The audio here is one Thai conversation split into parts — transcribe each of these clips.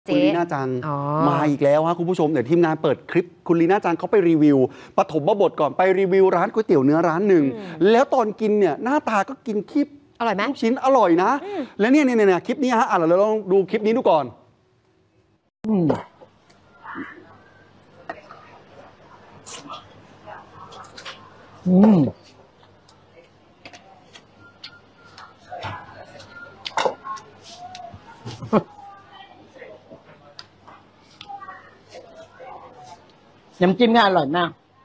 คุณลีน่าจังมาอีกแล้วฮะคุณผู้ชมเดี๋ยวทีมงานเปิดคลิปคุณลีน่าจังเขาไปรีวิวปฐมบทก่อนไปรีวิวร้านก๋วยเตี๋ยวเนื้อร้านหนึ่งแล้วตอนกินเนี่ยหน้าตาก็กินคลิปอร่อยไหมลูกชิ้นอร่อยนะและเนี่ยคลิปนี้ฮะเราลองดูคลิปนี้ดูก่อนน้ำจิ้มก็อร่อยมาก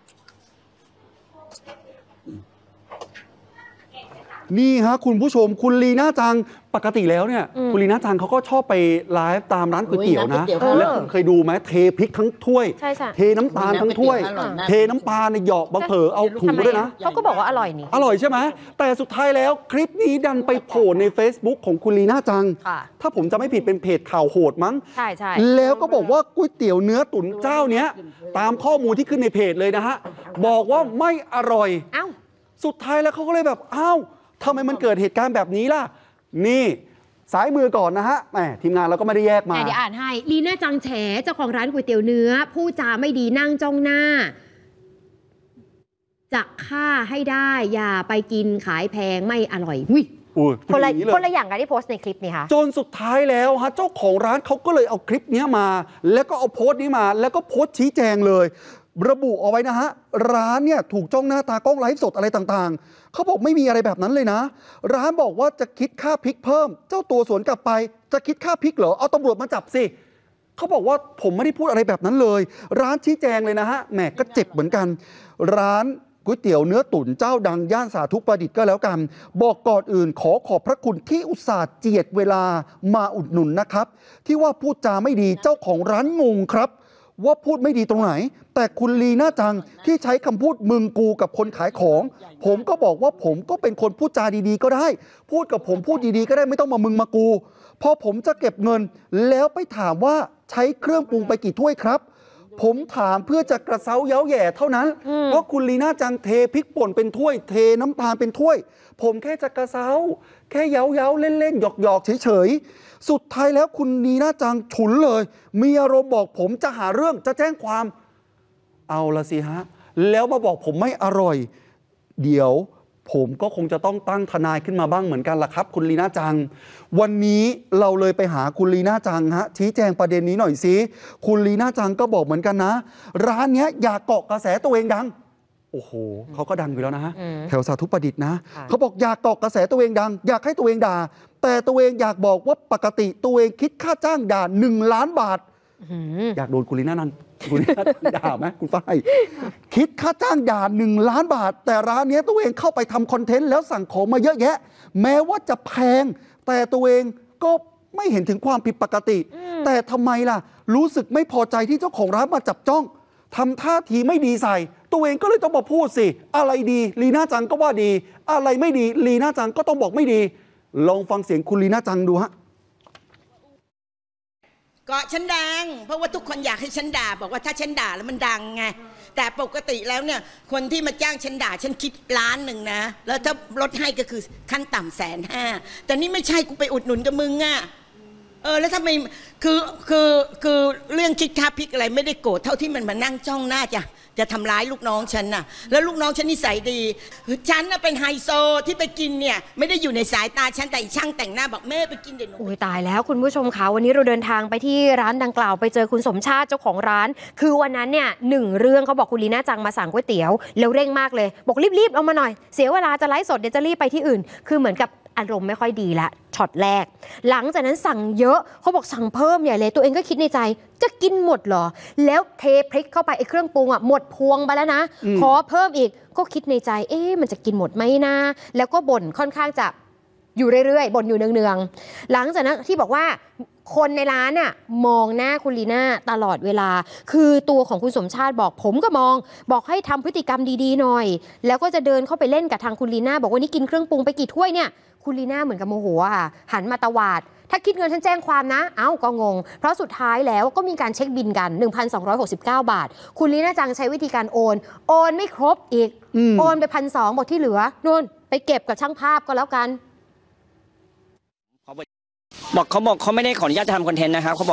นี่ฮะคุณผู้ชมคุณลีน่าจังปกติแล้วเนี่ยคุณลีน่าจังเขาก็ชอบไปไลฟ์ตามร้านก๋วยเตี๋ยวนะแล้วคุณเคยดูไหมเทพริกทั้งถ้วยเทน้ำตาลทั้งถ้วยเทน้ำปลาในหยอกบางเผอเอาถุงด้วยนะเขาก็บอกว่าอร่อยนี่อร่อยใช่ไหมแต่สุดท้ายแล้วคลิปนี้ดันไปโผล่ใน Facebook ของคุณลีน่าจังถ้าผมจะไม่ผิดเป็นเพจข่าวโหดมั้งใช่แล้วก็บอกว่าก๋วยเตี๋ยวเนื้อตุ๋นเจ้าเนี้ยตามข้อมูลที่ขึ้นในเพจเลยนะฮะบอกว่าไม่อร่อยสุดท้ายแล้วเขาก็เลยแบบอ้าวทำไมมันเกิดเหตุการณ์แบบนี้ล่ะนี่สายมือก่อนนะฮะแหมทีมงานเราก็ไม่ได้แยกมาเดี๋ยวอ่านให้ลีน่าจังแฉเจ้าของร้านก๋วยเตี๋ยวเนื้อผู้จาไม่ดีนั่งจ้องหน้าจะฆ่าให้ได้อย่าไปกินขายแพงไม่อร่อยคนละอย่างกันที่โพสต์ในคลิปนี่ค่ะจนสุดท้ายแล้วฮะเจ้าของร้านเขาก็เลยเอาคลิปนี้มาแล้วก็เอาโพสต์นี้มาแล้วก็โพสต์ชี้แจงเลยระบุเอาไว้นะฮะร้านเนี่ยถูกจ้องหน้าตากล้องไลฟ์สดอะไรต่างๆเขาบอกไม่มีอะไรแบบนั้นเลยนะร้านบอกว่าจะคิดค่าพริกเพิ่มเจ้าตัวสวนกลับไปจะคิดค่าพริกเหรอเอาตำรวจมาจับสิเขาบอกว่าผมไม่ได้พูดอะไรแบบนั้นเลยร้านชี้แจงเลยนะฮะแหมก็เจ็บเหมือนกันร้านก๋วยเตี๋ยวเนื้อตุ๋นเจ้าดังย่านสาธุประดิษฐ์ก็แล้วกันบอกก่อนอื่นขอบพระคุณที่อุตส่าห์เจียดเวลามาอุดหนุนนะครับที่ว่าพูดจาไม่ดีเจ้าของร้านงงครับว่าพูดไม่ดีตรงไหนแต่คุณลีน่าจังที่ใช้คำพูดมึงกูกับคนขายของผมก็บอกว่าผมก็เป็นคนพูดจาดีๆก็ได้พูดกับผมพูดดีๆก็ได้ไม่ต้องมามึงมากูพอผมจะเก็บเงินแล้วไปถามว่าใช้เครื่องปรุงไปกี่ถ้วยครับผมถามเพื่อจะกระเซ้าเย้าแย่เท่านั้นเพราะคุณลีน่าจังเทพริกป่นเป็นถ้วยเทน้ำตาลเป็นถ้วยผมแค่จะกระเซ้าแค่เย้าเล่นๆหยอกเฉยๆสุดท้ายแล้วคุณลีน่าจังฉุนเลยมีอารมณ์บอกผมจะหาเรื่องจะแจ้งความเอาละสิฮะแล้วมาบอกผมไม่อร่อยเดี๋ยวผมก็คงจะต้องตั้งทนายขึ้นมาบ้างเหมือนกันล่ะครับคุณลีน่าจังวันนี้เราเลยไปหาคุณลีน่าจังฮะชี้แจงประเด็นนี้หน่อยสิคุณลีน่าจังก็บอกเหมือนกันนะร้านนี้อยากเกาะกระแสตัวเองดังโอ้โหเขาก็ดังอยู่แล้วนะฮะแถวสาธุประดิษฐ์นะเขาบอกอยากเกาะกระแสตัวเองดังอยากให้ตัวเองด่าแต่ตัวเองอยากบอกว่าปกติตัวเองคิดค่าจ้างด่า1 ล้านบาทอยากโดนคุณลีน่าด่าไหมคุณฝ้ายคิดค่าจ้างด่า1 ล้านบาทแต่ร้านนี้ตัวเองเข้าไปทำคอนเทนต์แล้วสั่งของมาเยอะแยะแม้ว่าจะแพงแต่ตัวเองก็ไม่เห็นถึงความผิดปกติแต่ทำไมล่ะรู้สึกไม่พอใจที่เจ้าของร้านมาจับจ้องทำท่าทีไม่ดีใส่ตัวเองก็เลยต้องมาพูดสิอะไรดีลีน่าจังก็ว่าดีอะไรไม่ดีลีน่าจังก็ต้องบอกไม่ดีลองฟังเสียงคุณลีน่าจังดูฮะก็ฉันดังเพราะว่าทุกคนอยากให้ฉันด่าบอกว่าถ้าฉันด่าแล้วมันดังไงแต่ปกติแล้วเนี่ยคนที่มาจ้างฉันด่าฉันคิด1,000,000นะแล้วถ้าลดให้ก็คือขั้นต่ำ150,000แต่นี่ไม่ใช่กูไปอุดหนุนกับมึงอ่ะแล้วทำไมคือเรื่องคิดค่าพริกอะไรไม่ได้โกรธเท่าที่มันมานั่งจ้องหน้าจะทำร้ายลูกน้องฉันน่ะแล้วลูกน้องฉันนิสัยดีฉันน่ะเป็นไฮโซที่ไปกินเนี่ยไม่ได้อยู่ในสายตาฉันแต่ช่างแต่งหน้าบอกแม่ไปกินเดี๋ยวหนูตายแล้วคุณผู้ชมคะวันนี้เราเดินทางไปที่ร้านดังกล่าวไปเจอคุณสมชาติเจ้าของร้านคือวันนั้นเนี่ย1 เรื่องเขาบอกคุณลีน่าจังมาสั่งก๋วยเตี๋ยวแล้วเร่งมากเลยบอกรีบเอามาหน่อยเสียเวลาจะไลฟ์สดเดี๋ยวจะรีบไปที่อื่นคือเหมือนกับอารมณ์ไม่ค่อยดีละช็อตแรกหลังจากนั้นสั่งเยอะเขาบอกสั่งเพิ่มใหญ่เลยตัวเองก็คิดในใจจะกินหมดเหรอแล้วเทพริกเข้าไปไอ้เครื่องปรุงหมดพวงไปแล้วนะขอเพิ่มอีกก็คิดในใจมันจะกินหมดไหมนะแล้วก็บ่นค่อนข้างจะอยู่เรื่อยๆบ่นอยู่เนืองๆหลังจากนั้นที่บอกว่าคนในร้านน่ะมองหน้าคุณลีน่าตลอดเวลาคือตัวของคุณสมชาติบอกผมก็มองบอกให้ทำพฤติกรรมดีๆหน่อยแล้วก็จะเดินเข้าไปเล่นกับทางคุณลีน่าบอกว่านี่กินเครื่องปรุงไปกี่ถ้วยเนี่ยคุณลีน่าเหมือนกับโมโหค่ะหันมาตวาดถ้าคิดเงินฉันแจ้งความนะก็งงเพราะสุดท้ายแล้วก็มีการเช็คบินกัน 1,269 บาทคุณลีน่าจังใช้วิธีการโอนไม่ครบอีกโอนไป1,200บอกที่เหลือนู่นไปเก็บกับช่างภาพก็แล้วกันเขาบอกเขาไม่ได้ขออนุญาตจะทำคอนเทนต์นะครับเขาบอก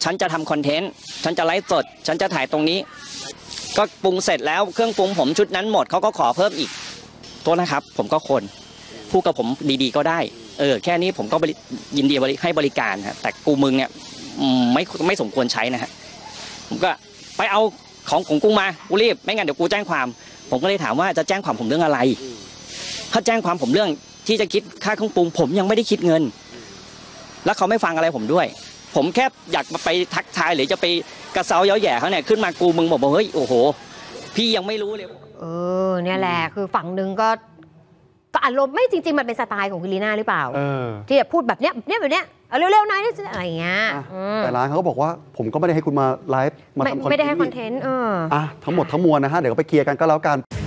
ฉันจะทำคอนเทนต์ฉันจะไลฟ์สดฉันจะถ่ายตรงนี้ก็ปรุงเสร็จแล้วเครื่องปรุงผมชุดนั้นหมดเขาก็ขอเพิ่มอีกโทษนะครับผมก็คนพูดกับผมดีๆก็ได้แค่นี้ผมก็ยินดีให้บริการฮะแต่กูมึงเนี่ยไม่สมควรใช้นะฮะผมก็ไปเอาของกูมากูรีบไม่งั้นเดี๋ยวกูแจ้งความผมก็เลยถามว่าจะแจ้งความผมเรื่องอะไรถ้าแจ้งความผมเรื่องที่จะคิดค่าเครื่องปรุงผมยังไม่ได้คิดเงินแล้วเขาไม่ฟังอะไรผมด้วยผมแค่อยากไปทักทายหรือจะไปกระเซาเย้าแย่เขาเนี่ยขึ้นมากูมึงบอกว่าเฮ้ยโอ้โหพี่ยังไม่รู้เลยเนี่ยแหละคือฝั่งหนึ่งก็อารมณ์ไม่จริงๆมันเป็นสไตล์ของคุณลีน่าหรือเปล่าที่จะพูดแบบเนี้ยแบบเนี้ยเอาเร็วๆหน่อยอะไรอย่างเงี้ยแต่ร้านเขาก็บอกว่าผมก็ไม่ได้ให้คุณมาไลฟ์มาทำคอนเทนต์ไม่ได้ให้คอนเทนต์ทั้งหมดทั้งมวลนะฮะเดี๋ยวก็ไปเคลียร์กันก็แล้วกัน